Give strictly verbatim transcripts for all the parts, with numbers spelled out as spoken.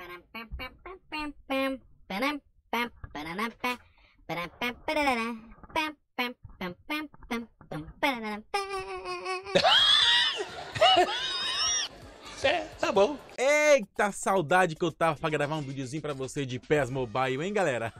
É, tá bom. Eita, saudade que eu tava pra gravar um videozinho pra você de P E S Mobile, hein, galera?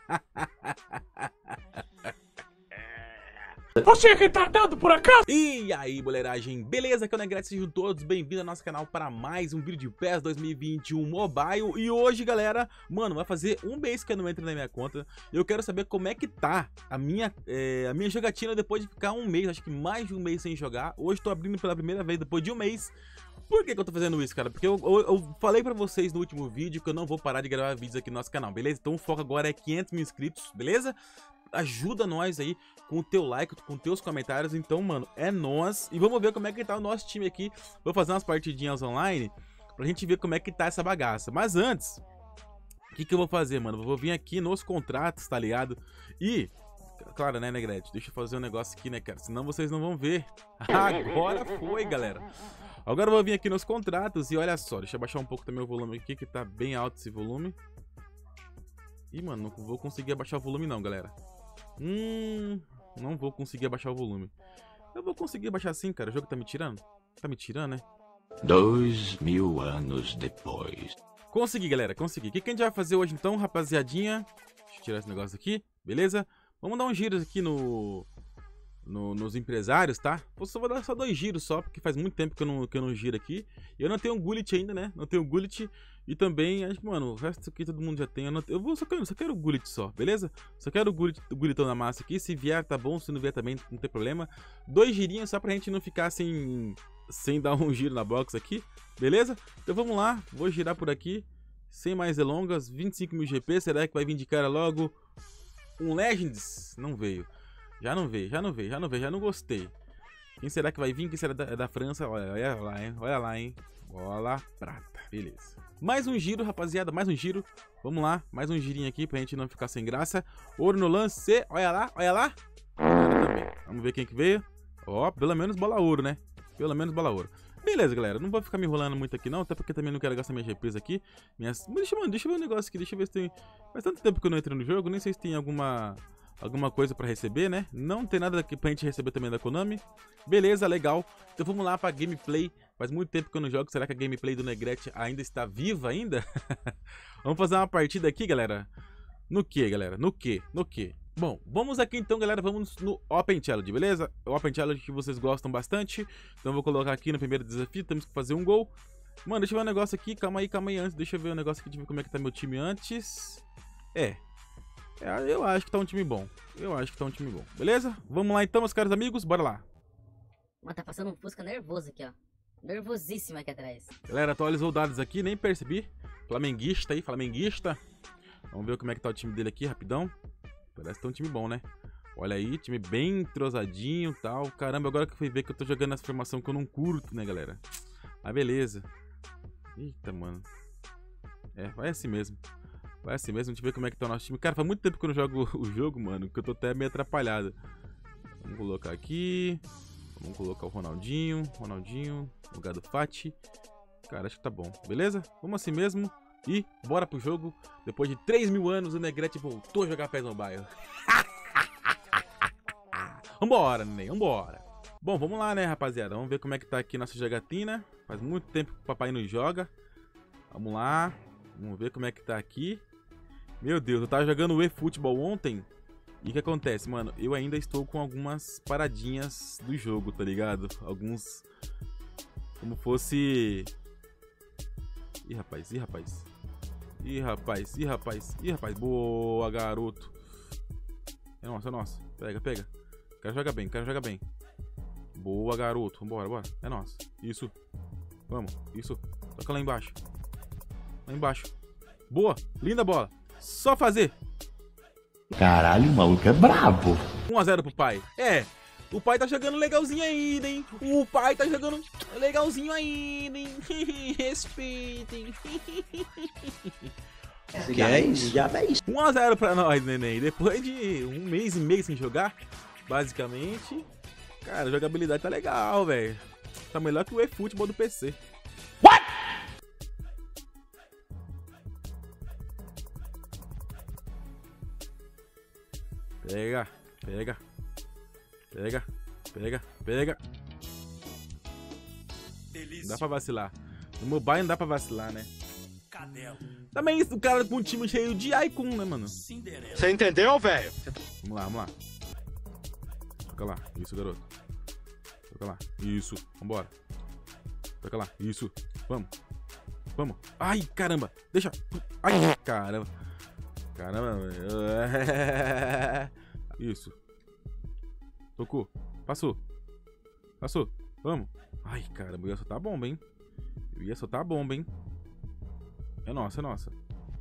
Você é retardado por acaso? E aí, boleiragem, beleza? Aqui é o Negrete, sejam todos bem-vindos ao nosso canal para mais um vídeo de P E S dois mil e vinte e um Mobile. E hoje, galera, mano, vai fazer um mês que eu não entro na minha conta. Eu quero saber como é que tá a minha, é, a minha jogatina depois de ficar um mês, acho que mais de um mês sem jogar. Hoje tô abrindo pela primeira vez depois de um mês. Por que que eu tô fazendo isso, cara? Porque eu, eu, eu falei pra vocês no último vídeo que eu não vou parar de gravar vídeos aqui no nosso canal, beleza? Então o foco agora é quinhentos mil inscritos, beleza? Ajuda nós aí com o teu like, com os teus comentários. Então, mano, é nós. E vamos ver como é que tá o nosso time aqui. Vou fazer umas partidinhas online pra gente ver como é que tá essa bagaça. Mas antes, o que que eu vou fazer, mano? Eu vou vir aqui nos contratos, tá ligado? E, claro, né, Negrete? Deixa eu fazer um negócio aqui, né, cara? Senão vocês não vão ver. Agora foi, galera. Agora eu vou vir aqui nos contratos e olha só. Deixa eu baixar um pouco também o volume aqui, que tá bem alto esse volume. Ih, mano, não vou conseguir abaixar o volume não, galera. Hum, não vou conseguir abaixar o volume. Eu vou conseguir abaixar sim, cara. O jogo tá me tirando? Tá me tirando, né? Dois mil anos depois. Consegui, galera, consegui. O que que a gente vai fazer hoje então, rapaziadinha? Deixa eu tirar esse negócio aqui, beleza? Vamos dar um giro aqui no... No, nos empresários, tá? Eu só vou dar só dois giros só, porque faz muito tempo que eu não, que eu não giro aqui. E eu não tenho um Gullit ainda, né? Não tenho Gullit. E também, acho que, mano, o resto aqui todo mundo já tem. Eu, não, eu vou, só quero, só quero o Gullit só, beleza? Só quero o Gullit, o Gullitão na massa aqui. Se vier, tá bom. Se não vier também, não tem problema. Dois girinhos só pra gente não ficar sem, sem dar um giro na box aqui, beleza? Então vamos lá, vou girar por aqui. Sem mais delongas, vinte e cinco mil G P. Será que vai vir de cara logo um Legends? Não veio. Já não veio, já não veio, já não veio, já não gostei. Quem será que vai vir? Quem será da, da França? Olha, olha lá, hein? Olha lá, hein? Bola prata, beleza. Mais um giro, rapaziada, mais um giro. Vamos lá, mais um girinho aqui pra gente não ficar sem graça. Ouro no lance, olha lá, olha lá. Também. Vamos ver quem que veio. Ó, pelo menos bola ouro, né? Pelo menos bola ouro. Beleza, galera, não vou ficar me enrolando muito aqui não, até porque também não quero gastar minhas G Ps aqui. Minhas... Deixa, mano, deixa eu ver um negócio aqui, deixa eu ver se tem... Faz tanto tempo que eu não entro no jogo, nem sei se tem alguma... Alguma coisa pra receber, né? Não tem nada aqui pra gente receber também da Konami. Beleza, legal. Então vamos lá pra gameplay. Faz muito tempo que eu não jogo. Será que a gameplay do Negrete ainda está viva ainda? Vamos fazer uma partida aqui, galera. No que, galera? No que? No que? Bom, vamos aqui então, galera. Vamos no Open Challenge, beleza? O Open Challenge que vocês gostam bastante. Então eu vou colocar aqui no primeiro desafio. Temos que fazer um gol. Mano, deixa eu ver um negócio aqui. Calma aí, calma aí antes. Deixa eu ver um negócio aqui. Deixa eu ver como é que tá meu time antes. É. É, eu acho que tá um time bom. Eu acho que tá um time bom. Beleza? Vamos lá então, meus caros amigos. Bora lá. Mano, tá passando um Fusca nervoso aqui, ó. Nervosíssimo aqui atrás. Galera, atualizou os dados aqui, nem percebi. Flamenguista aí, flamenguista. Vamos ver como é que tá o time dele aqui, rapidão. Parece que tá um time bom, né? Olha aí, time bem entrosadinho e tal. Caramba, agora que eu fui ver que eu tô jogando essa formação que eu não curto, né, galera? Mas beleza. Eita, mano. É, vai assim mesmo. Vai assim mesmo, deixa eu ver como é que tá o nosso time. Cara, faz muito tempo que eu não jogo o jogo, mano, que eu tô até meio atrapalhado. Vamos colocar aqui. Vamos colocar o Ronaldinho. Ronaldinho, no lugar do Fati. Cara, acho que tá bom, beleza? Vamos assim mesmo. E bora pro jogo. Depois de três mil anos, o Negrete voltou a jogar P E S Mobile. Vambora, neném, vambora. Bom, vamos lá, né, rapaziada. Vamos ver como é que tá aqui nossa jogatina. Faz muito tempo que o papai não joga. Vamos lá. Vamos ver como é que tá aqui. Meu Deus, eu tava jogando o eFootball ontem. E o que acontece, mano? Eu ainda estou com algumas paradinhas do jogo, tá ligado? Alguns... Como fosse... Ih, rapaz, ih, rapaz. Ih, rapaz, ih, rapaz, ih, rapaz. Boa, garoto. É nosso, é nosso. Pega, pega. O cara joga bem, o cara joga bem. Boa, garoto. Vambora, bora. É nosso. Isso. Vamos, isso. Toca lá embaixo. Lá embaixo. Boa, linda bola. Só fazer. Caralho, o maluco é brabo. um a zero pro pai. É, o pai tá jogando legalzinho ainda, hein? O pai tá jogando legalzinho ainda, hein? Respeitem. Que é isso? Já é isso. um a zero pra nós, neném. Depois de um mês e meio sem jogar, basicamente, cara, a jogabilidade tá legal, velho. Tá melhor que o eFootball do P C. What? Pega, pega. Pega, pega, pega. Delícia. Dá pra vacilar. No mobile não dá pra vacilar, né? Cadela. Também o cara com um time cheio de Icon, né, mano? Você entendeu, velho? Vamos lá, vamos lá. Toca lá. Isso, garoto. Toca lá. Isso. Vambora. Toca lá. Isso. Vamos. Vamos. Ai, caramba. Deixa. Ai, caramba. Caramba. Isso. Tocou. Passou. Passou. Vamos. Ai, caramba. Eu ia soltar a bomba, hein? Eu ia soltar a bomba, hein? É nossa, é nossa.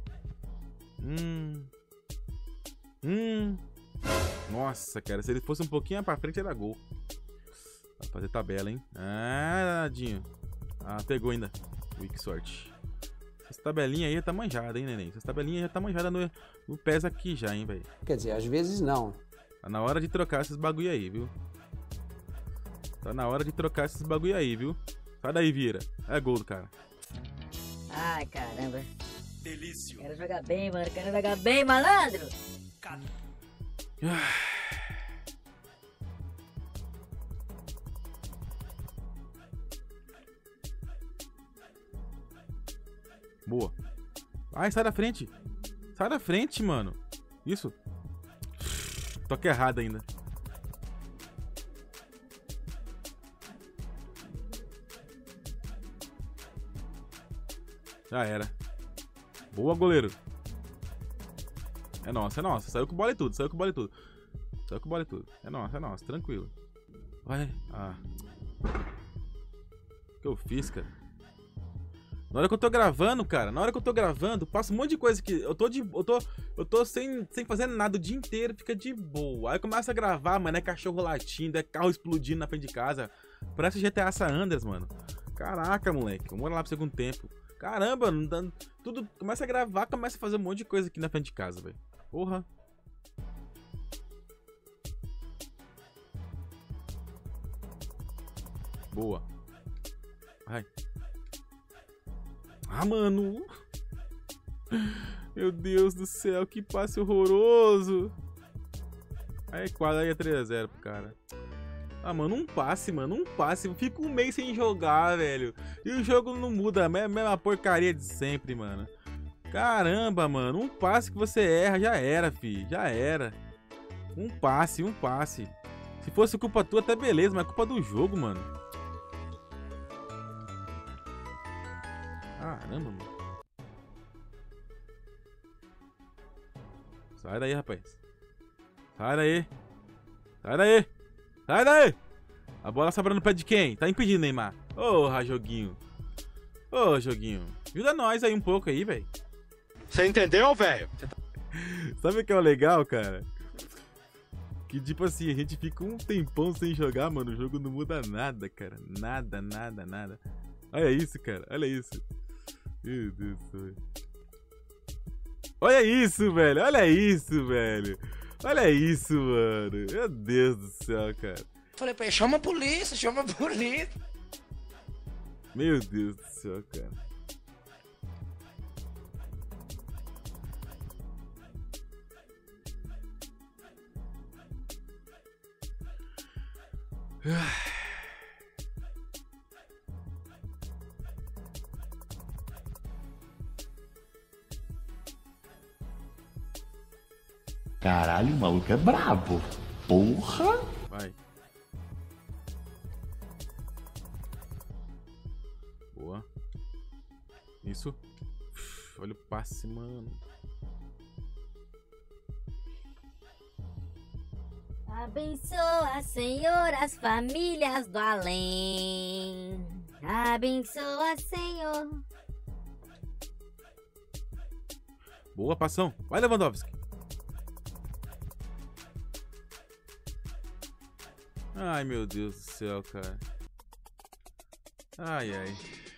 Hum. Hum. Nossa, cara. Se ele fosse um pouquinho pra frente, era gol. Vai fazer tabela, hein? Ah, dadinho. Ah, pegou ainda. Ui, que sorte. Essa tabelinha aí tá manjada, hein, neném? Essa tabelinha já tá manjada no, no P E S aqui já, hein, velho? Quer dizer, às vezes não. Tá na hora de trocar esses bagulho aí, viu? Tá na hora de trocar esses bagulho aí, viu? Sai daí, vira. É gol do cara. Ai, caramba. Delícia. Quero jogar bem, mano. Quero jogar bem, malandro. Boa. Ai, sai da frente. Sai da frente, mano. Isso. Toque errado ainda. Já era. Boa, goleiro. É nossa, é nossa. Saiu com bola e tudo, saiu com bola e tudo. Saiu com bola e tudo. É nossa, é nossa. Tranquilo. Vai. Ah. O que eu fiz, cara? Na hora que eu tô gravando, cara, na hora que eu tô gravando, passa um monte de coisa que eu tô de, eu tô, eu tô sem, sem fazer nada o dia inteiro, fica de boa. Aí começa a gravar, mano, é cachorro latindo, é carro explodindo na frente de casa. Parece G T A San Andreas, mano. Caraca, moleque, vamos lá pro segundo tempo. Caramba, não dá, tudo, começa a gravar, começa a fazer um monte de coisa aqui na frente de casa, velho. Porra. Boa. Vai. Ah, mano. Meu Deus do céu, que passe horroroso. Aí, quase aí é três a zero pro cara. Ah, mano, um passe, mano, um passe. Eu fico um mês sem jogar, velho. E o jogo não muda, é a mesma porcaria de sempre, mano. Caramba, mano, um passe que você erra, já era, fi. Já era. Um passe, um passe. Se fosse culpa tua, até beleza, mas é culpa do jogo, mano. Caramba, mano. Sai daí, rapaz. Sai daí. Sai daí. Sai daí. A bola sobra no pé de quem? Tá impedindo, Neymar. Porra, joguinho. Ô, joguinho. Ajuda nós aí um pouco aí, velho. Você entendeu, velho? Sabe o que é o legal, cara? Que tipo assim, a gente fica um tempão sem jogar, mano. O jogo não muda nada, cara. Nada, nada, nada. Olha isso, cara. Olha isso. Meu Deus do céu. Olha isso, velho. Olha isso, velho. Olha isso, mano. Meu Deus do céu, cara. Falei pra ele, chama a polícia, chama a polícia. Meu Deus do céu, cara. Caralho, o maluco é brabo. Porra! Vai. Boa. Isso. Olha o passe, mano. Abençoa, Senhor, as famílias do além. Abençoa, Senhor. Boa, passão. Vai, Lewandowski. Ai, meu Deus do céu, cara. Ai, ai.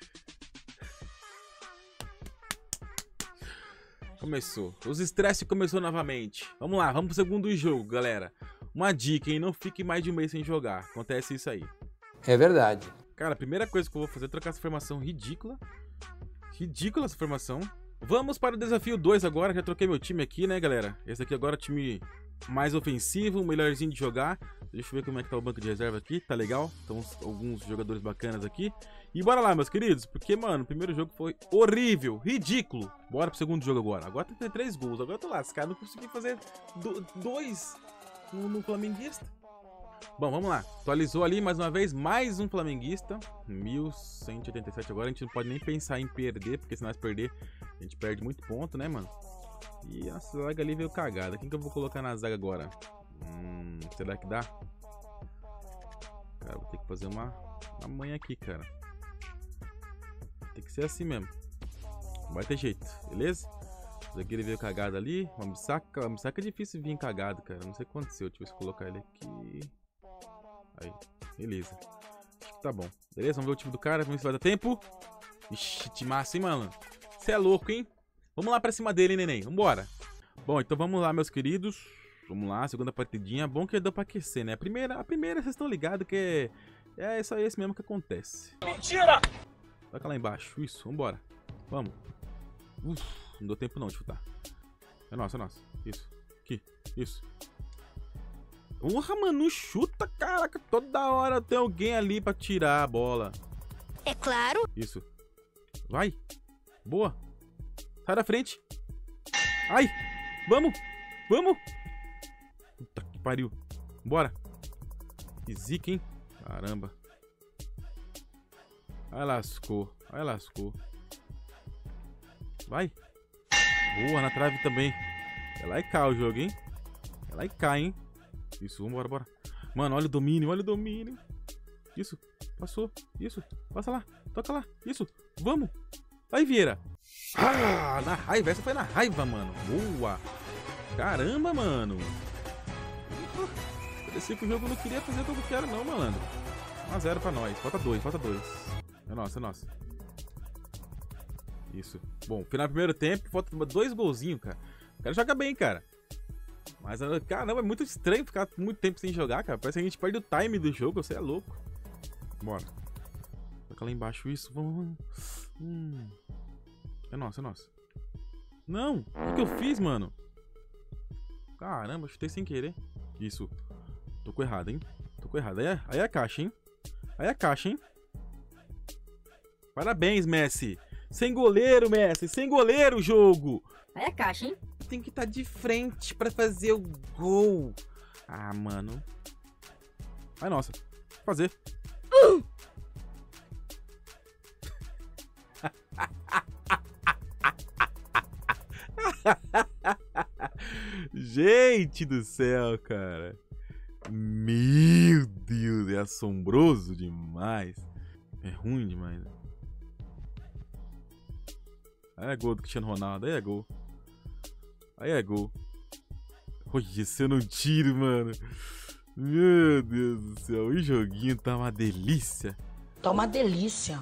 Começou. Os estresses começou novamente. Vamos lá, vamos pro segundo jogo, galera. Uma dica, hein? Não fique mais de um mês sem jogar. Acontece isso aí. É verdade. Cara, a primeira coisa que eu vou fazer é trocar essa formação ridícula. Ridícula essa formação. Vamos para o desafio dois agora. Já troquei meu time aqui, né, galera? Esse aqui agora é o time mais ofensivo, melhorzinho de jogar. Deixa eu ver como é que tá o banco de reserva aqui. Tá legal? Então, alguns jogadores bacanas aqui. E bora lá, meus queridos. Porque, mano, o primeiro jogo foi horrível, ridículo. Bora pro segundo jogo agora. Agora tem que ter três gols. Agora eu tô lascado. Não consegui fazer do, dois no, no flamenguista. Bom, vamos lá. Atualizou ali mais uma vez. Mais um flamenguista. mil cento e oitenta e sete agora. A gente não pode nem pensar em perder. Porque se nós perder, a gente perde muito ponto, né, mano? E a zaga ali veio cagada. Quem que eu vou colocar na zaga agora? Hum, será que dá? Cara, vou ter que fazer uma, uma manha aqui, cara. Tem que ser assim mesmo. Não vai ter jeito, beleza? O zagueiro veio cagado ali. O Amisaka. O Amisaka é difícil vir cagado, cara. Não sei o que aconteceu. Deixa eu ver se colocar ele aqui. Aí, beleza. Acho que tá bom. Beleza? Vamos ver o time do cara. Vamos ver se vai dar tempo. Ixi, que massa, hein, mano? Você é louco, hein? Vamos lá pra cima dele, hein, neném? Vambora. Bom, então vamos lá, meus queridos. Vamos lá, segunda partidinha. Bom que deu pra aquecer, né? A primeira, a primeira vocês estão ligados que é, é só esse mesmo que acontece. Mentira! Toca lá embaixo. Isso, vambora. Vamos. Uf, não deu tempo não de chutar. É nosso, é nosso. Isso. Aqui. Isso. Porra, mano, chuta, caraca. Toda hora tem alguém ali pra tirar a bola. É claro. Isso. Vai. Boa. Sai da frente. Ai. Vamos. Vamos. Puta que pariu. Bora. Que zica, hein? Caramba. Aí lascou. Aí lascou. Vai. Boa, na trave também. É lá e cá o jogo, hein? É lá e cá, hein? Isso, vambora, bora. Mano, olha o domínio, olha o domínio. Isso, passou. Isso, passa lá. Toca lá. Isso, vamos. Vai, Vieira. Ah, na raiva. Essa foi na raiva, mano. Boa. Caramba, mano. Parecia que o jogo não queria fazer tudo que era, não, malandro. um a zero pra nós. Falta dois, falta dois. É nossa, é nossa. Isso. Bom, final do primeiro tempo, falta dois golzinhos, cara. O cara joga bem, cara. Mas, caramba, é muito estranho ficar muito tempo sem jogar, cara. Parece que a gente perde o time do jogo, você é louco. Bora. Toca lá embaixo isso. Vamos. Hum. É nossa, é nossa. Não! O que eu fiz, mano? Caramba, chutei sem querer. Isso. Tô com errado, hein? Tô com errado. Aí é, aí é a caixa, hein? Aí é a caixa, hein? Parabéns, Messi. Sem goleiro, Messi. Sem goleiro o jogo. Aí é caixa, hein? Tem que estar de frente pra fazer o gol. Ah, mano. Ai, nossa. Vou fazer. Uh! Gente do céu, cara. Meu Deus, é assombroso demais. É ruim demais. Aí é gol do Cristiano Ronaldo, aí é gol. Aí é gol. Olha, se eu não tiro, mano. Meu Deus do céu, o joguinho tá uma delícia. Tá uma delícia.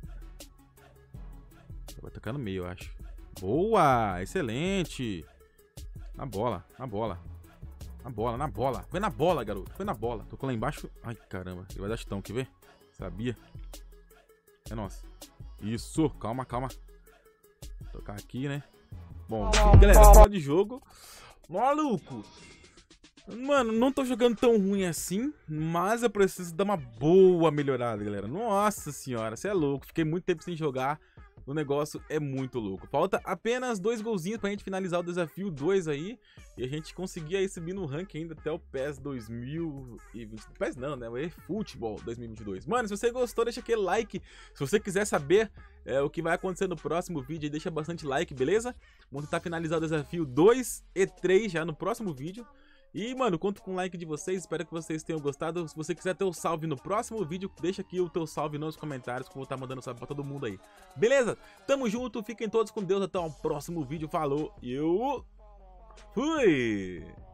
Vai tocar no meio, eu acho. Boa, excelente. Na bola, na bola. Na bola, na bola. Foi na bola, garoto. Foi na bola. Tocou lá embaixo. Ai, caramba. Ele vai dar chutão, quer ver? Sabia. É nosso. Isso, calma, calma. Vou tocar aqui, né? Bom, galera, final de jogo. Maluco. Mano, não tô jogando tão ruim assim, mas eu preciso dar uma boa melhorada, galera. Nossa senhora, você é louco. Fiquei muito tempo sem jogar. O negócio é muito louco. Falta apenas dois golzinhos pra gente finalizar o desafio dois aí. E a gente conseguir aí subir no ranking ainda até o PES dois mil e vinte. PES não, né? O eFootball dois mil e vinte e dois. Mano, se você gostou, deixa aquele like. Se você quiser saber é, o que vai acontecer no próximo vídeo, deixa bastante like, beleza? Vamos tentar finalizar o desafio dois e três já no próximo vídeo. E, mano, conto com o like de vocês, espero que vocês tenham gostado. Se você quiser ter o salve no próximo vídeo, deixa aqui o teu salve nos comentários, que eu vou estar mandando salve pra todo mundo aí. Beleza? Tamo junto, fiquem todos com Deus, até o próximo vídeo, falou e eu fui!